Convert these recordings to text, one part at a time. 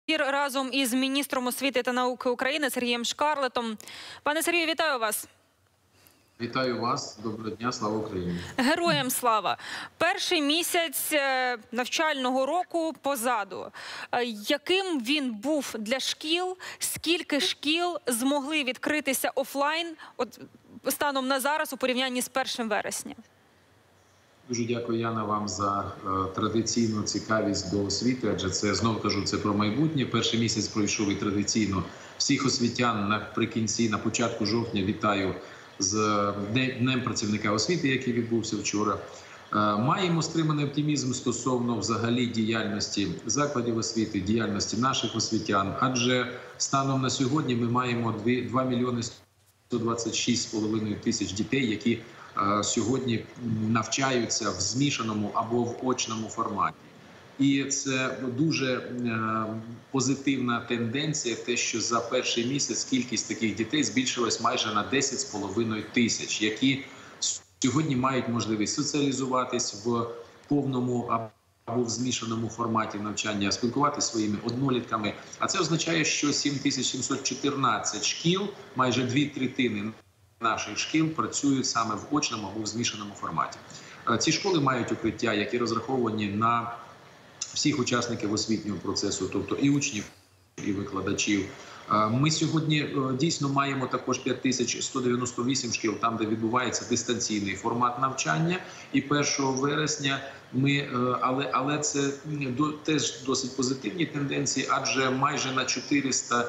Разом із міністром освіти та науки України Сергієм Шкарлетом. Пане Сергію, вітаю вас. Вітаю вас. Доброго дня. Слава Україні. Героям слава. Перший місяць навчального року позаду. Яким він був для шкіл? Скільки шкіл змогли відкритися офлайн станом на зараз у порівнянні з 1 вересня? Дуже дякую, Яна, вам за традиційну цікавість до освіти, адже це, знову кажу, це про майбутнє. Перший місяць пройшов і традиційно всіх освітян на початку жовтня вітаю з Днем працівника освіти, який відбувся вчора. Маємо стриманий оптимізм стосовно взагалі діяльності закладів освіти, діяльності наших освітян, адже станом на сьогодні ми маємо 2 мільйони 126,5 тисяч дітей, які сьогодні навчаються в змішаному або в очному форматі. І це дуже позитивна тенденція, те, що за перший місяць кількість таких дітей збільшилась майже на 10,5 тисяч, які сьогодні мають можливість соціалізуватись в повному або в змішаному форматі навчання, спілкуватися зі своїми однолітками. А це означає, що 7714 шкіл, майже 2/3 наших шкіл працюють саме в очному або в змішаному форматі. Ці школи мають укриття, які розраховані на всіх учасників освітнього процесу, тобто і учнів, і викладачів. Ми сьогодні дійсно маємо також 5198 шкіл, там, де відбувається дистанційний формат навчання. І 1 вересня але це теж досить позитивні тенденції, адже майже на 400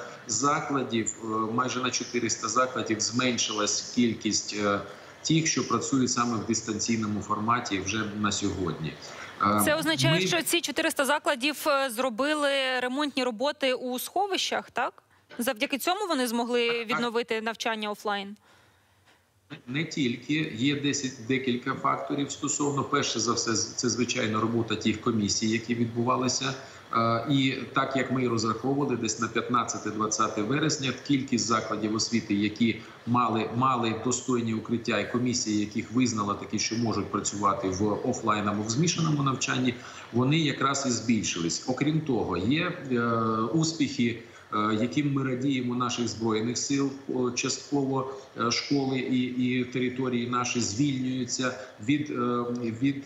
закладів зменшилась кількість тих, що працюють саме в дистанційному форматі вже на сьогодні. Це означає, що ці 400 закладів зробили ремонтні роботи у сховищах, так? Завдяки цьому вони змогли відновити навчання офлайн? Не тільки. Є декілька факторів стосовно. Перше за все, це, звичайно, робота тих комісій, які відбувалися. І так, як ми розраховували, десь на 15-20 вересня кількість закладів освіти, які мали достойні укриття, і комісії, яких визнала такі, що можуть працювати в офлайн або в змішаному навчанні, вони якраз і збільшились. Окрім того, є успіхи, яким ми радіємо, наших Збройних сил. Частково школи і території наші звільнюються від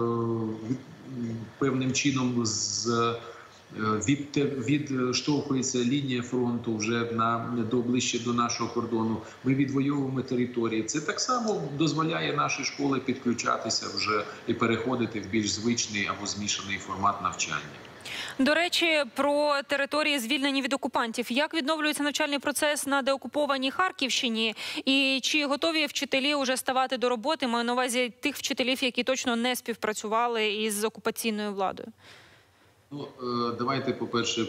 певним чином відштовхується лінія фронту вже ближче до нашого кордону. Ми відвоюємо території. Це так само дозволяє нашій школі підключатися вже і переходити в більш звичний або змішаний формат навчання. До речі, про території, звільнені від окупантів. Як відновлюється навчальний процес на деокупованій Харківщині? І чи готові вчителі вже ставати до роботи? Маю на увазі тих вчителів, які точно не співпрацювали із окупаційною владою. Давайте, по-перше,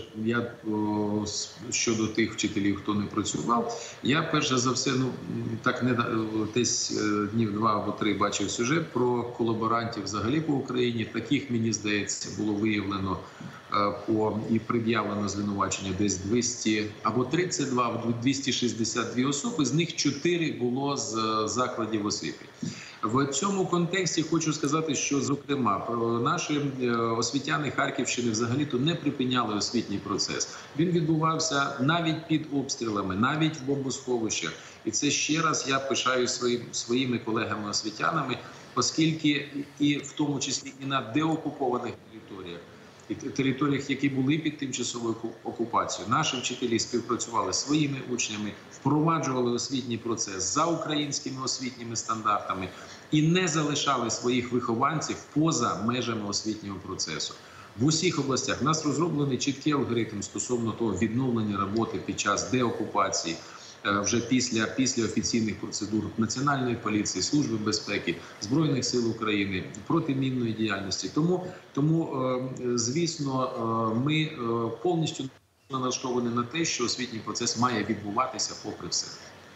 щодо тих вчителів, хто не працював, я перше за все, десь днів 2 або 3 бачив сюжет про колаборантів взагалі по Україні. Таких, мені здається, було виявлено і пред'явлено звинувачення десь 200 або 32, або 262 особи, з них 4 було з закладів освіти. В цьому контексті хочу сказати, що, зокрема, наші освітяни Харківщини взагалі-то не припиняли освітній процес. Він відбувався навіть під обстрілами, навіть в бомбосховищах. І це ще раз я пишаю своїми колегами-освітянами, оскільки і в тому числі і на деокупованих територіях, які були під тимчасовою окупацією, наші вчителі співпрацювали зі своїми учнями, впроваджували освітній процес за українськими освітніми стандартами і не залишали своїх вихованців поза межами освітнього процесу. В усіх областях у нас розроблений чіткий алгоритм стосовно того відновлення роботи під час деокупації, вже після офіційних процедур Національної поліції, Служби безпеки, Збройних сил України, протимінної діяльності. Тому, звісно, ми повністю налаштовані на те, що освітній процес має відбуватися попри все.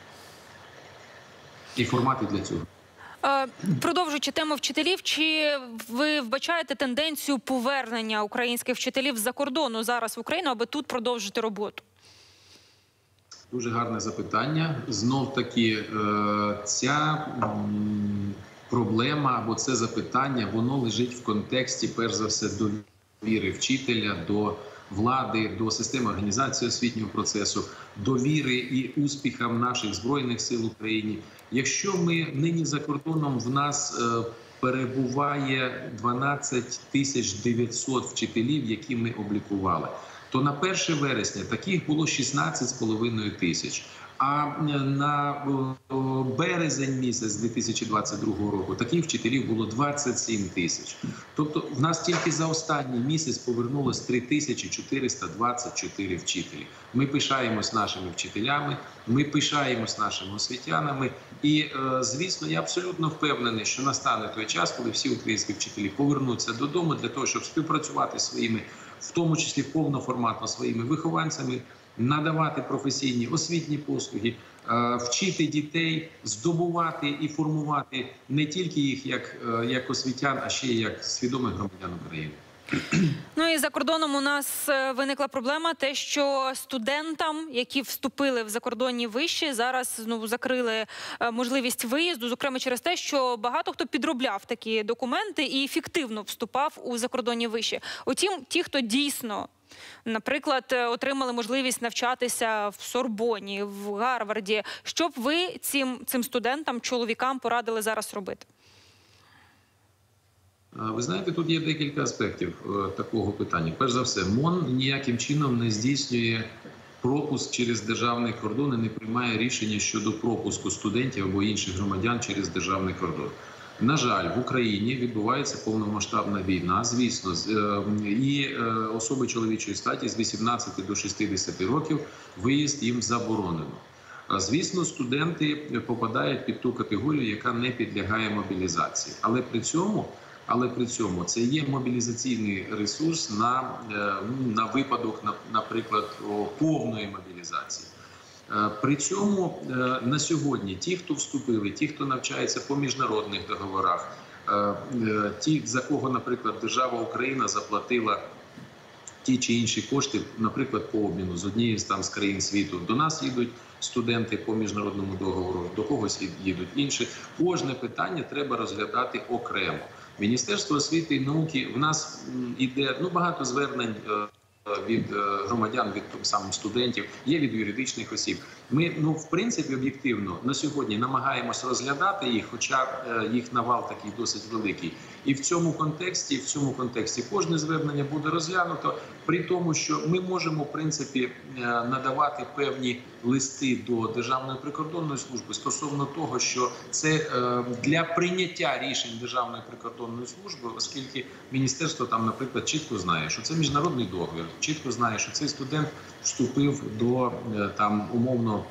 І формати для цього. Продовжуючи тему вчителів, чи ви вбачаєте тенденцію повернення українських вчителів з-за кордону зараз в Україну, аби тут продовжити роботу? Дуже гарне запитання. Знов-таки, ця проблема або це запитання, воно лежить в контексті, перш за все, довіри вчителя до влади, до системи організації освітнього процесу, довіри і успіхам наших Збройних сил України. Якщо ми нині за кордоном, в нас перебуває 12 900 вчителів, які ми облікували, то на 1 вересня таких було 16,5 тисяч. А на березень місяць 2022 року таких вчителів було 27 тисяч. Тобто в нас тільки за останній місяць повернулось 3424 вчителі. Ми пишаємось нашими вчителями, ми пишаємось нашими освітянами. І, звісно, я абсолютно впевнений, що настане той час, коли всі українські вчителі повернуться додому для того, щоб співпрацювати зі своїми, в тому числі повноформатно своїми вихованцями, надавати професійні освітні послуги, вчити дітей, здобувати і формувати не тільки їх як освітян, а ще й як свідомих громадян України. Ну і за кордоном у нас виникла проблема, те, що студентам, які вступили в закордонні виші, зараз знову закрили можливість виїзду, зокрема через те, що багато хто підробляв такі документи і фіктивно вступав у закордонні виші. Утім, ті, хто дійсно, наприклад, отримали можливість навчатися в Сорбоні, в Гарварді, що б ви цим студентам, чоловікам порадили зараз робити? Ви знаєте, тут є декілька аспектів такого питання. Перш за все, МОН ніяким чином не здійснює пропуск через державний кордон і не приймає рішення щодо пропуску студентів або інших громадян через державний кордон. На жаль, в Україні відбувається повномасштабна війна, звісно, і особи чоловічої статі з 18 до 60 років виїзд їм заборонено. Звісно, студенти попадають під ту категорію, яка не підлягає мобілізації. Але при цьому це є мобілізаційний ресурс на випадок, наприклад, повної мобілізації. При цьому на сьогодні ті, хто вступили, ті, хто навчається по міжнародних договорах, ті, за кого, наприклад, держава Україна заплатила ті чи інші кошти, наприклад, по обміну з однієї з країн світу. До нас їдуть студенти по міжнародному договору, до когось їдуть інші. Кожне питання треба розглядати окремо. Міністерство освіти і науки, в нас іде багато звернень від громадян, від самих студентів, є від юридичних осіб. Ми, в принципі, об'єктивно на сьогодні намагаємось розглядати їх, хоча їх навал такий досить великий. І в цьому контексті кожне звернення буде розглянуто, при тому, що ми можемо, в принципі, надавати певні листи до Державної прикордонної служби стосовно того, що це для прийняття рішень Державної прикордонної служби, оскільки міністерство там, наприклад, чітко знає, що це міжнародний договір, чітко знає, що цей студент вступив до умовно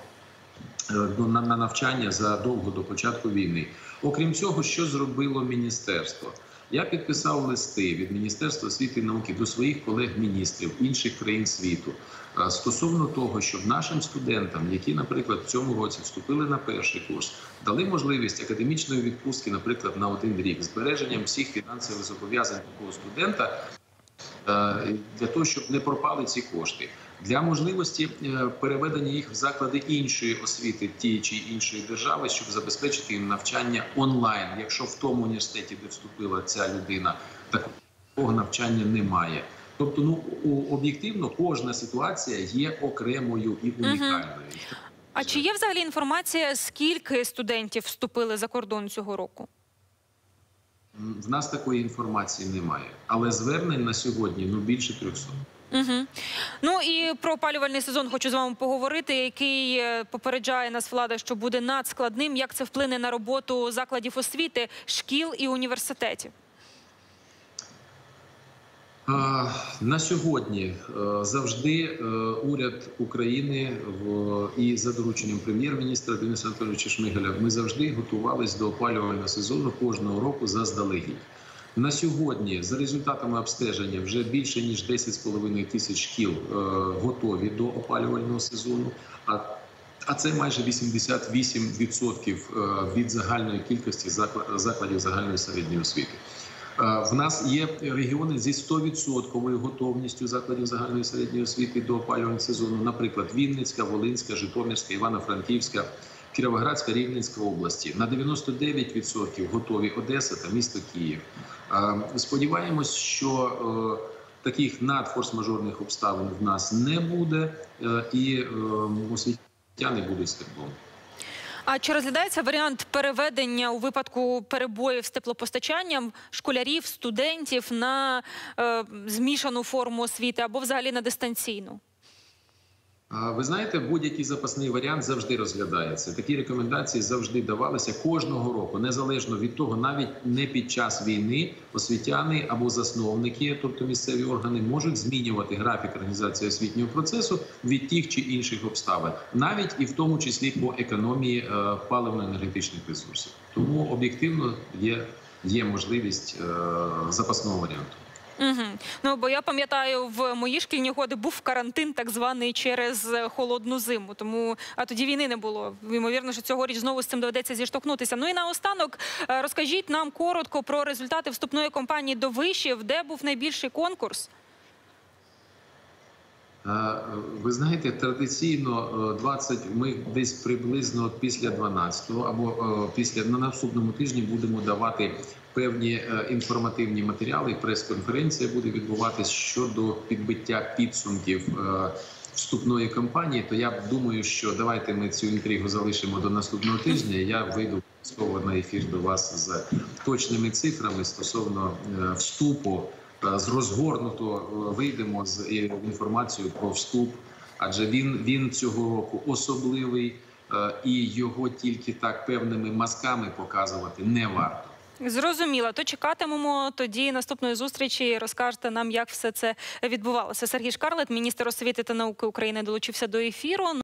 на навчання задовго до початку війни. Окрім цього, що зробило міністерство? Я підписав листи від Міністерства освіти і науки до своїх колег-міністрів інших країн світу стосовно того, щоб нашим студентам, які, наприклад, в цьому році вступили на перший курс, дали можливість академічної відпустки, наприклад, на 1 рік, збереженням всіх фінансових зобов'язань такого студента, для того, щоб не пропали ці кошти. Для можливості переведення їх в заклади іншої освіти, тієї чи іншої держави, щоб забезпечити їм навчання онлайн. Якщо в тому університеті, де вступила ця людина, такого навчання немає. Тобто, об'єктивно, кожна ситуація є окремою і унікальною. А чи є взагалі інформація, скільки студентів вступили за кордон цього року? В нас такої інформації немає. Але звернень на сьогодні більше 300. Угу. Ну і про опалювальний сезон хочу з вами поговорити, який попереджає нас влада, що буде надскладним. Як це вплине на роботу закладів освіти, шкіл і університетів? На сьогодні завжди уряд України і за дорученням прем'єр-міністра Дениса Анатолійовича Шмигаля ми завжди готувалися до опалювального сезону кожного року заздалегідь. На сьогодні, за результатами обстеження, вже більше ніж 10,5 тисяч шкіл готові до опалювального сезону, а це майже 88% від загальної кількості закладів загальної середньої освіти. В нас є регіони зі 100% готовністю закладів загальної середньої освіти до опалювального сезону, наприклад, Вінницька, Волинська, Житомирська, Івано-Франківська, Кіровоградська, Рівненська області. На 99% готові Одеса та місто Київ. Сподіваємось, що таких надфорс-мажорних обставин в нас не буде, і освітяни будуть стурбовані. А чи розглядається варіант переведення у випадку перебоїв з теплопостачанням школярів, студентів на змішану форму освіти або взагалі на дистанційну? Ви знаєте, будь-який запасний варіант завжди розглядається. Такі рекомендації завжди давалися кожного року, незалежно від того, навіть не під час війни освітяни або засновники, тобто місцеві органи, можуть змінювати графік організації освітнього процесу від тих чи інших обставин, навіть і в тому числі по економії паливно-енергетичних ресурсів. Тому об'єктивно є можливість запасного варіанту. Угу. Ну, бо я пам'ятаю, в мої шкільні годи був карантин так званий через холодну зиму, тому, а тоді війни не було. Ймовірно, що цьогоріч знову з цим доведеться зіштовхнутися. Ну і наостанок, розкажіть нам коротко про результати вступної кампанії до вишів, де був найбільший конкурс? Ви знаєте, традиційно ми десь приблизно після 12-го або на наступному тижні будемо давати певні інформативні матеріали. Прес-конференція буде відбуватись щодо підбиття підсумків вступної кампанії. То я думаю, що давайте ми цю інтригу залишимо до наступного тижня. Я вийду обов'язково на ефір до вас з точними цифрами стосовно вступу. З розгорнуто вийдемо з інформацією про вступ, адже він цього року особливий, і його тільки так певними мазками показувати не варто. Зрозуміло. То чекатимемо тоді наступної зустрічі і розкажете нам, як все це відбувалося. Сергій Шкарлет, міністр освіти та науки України, долучився до ефіру.